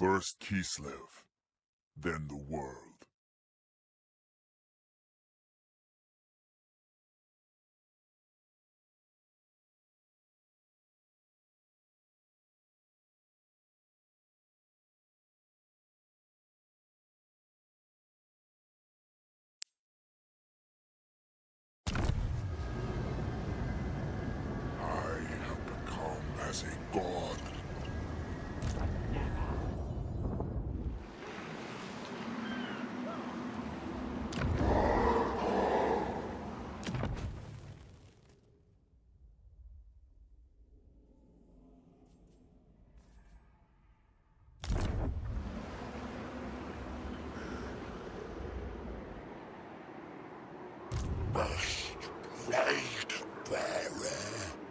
First Kislev, then the world. I have become as a god. Best blade bearer.